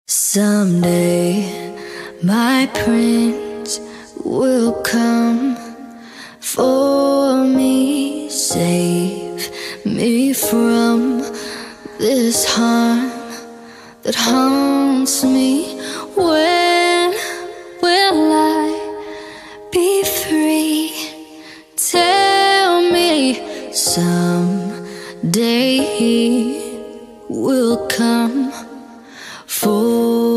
Someday my prince will come for me, save me from this harm that haunts me. When will I be free? Tell me someday he will come for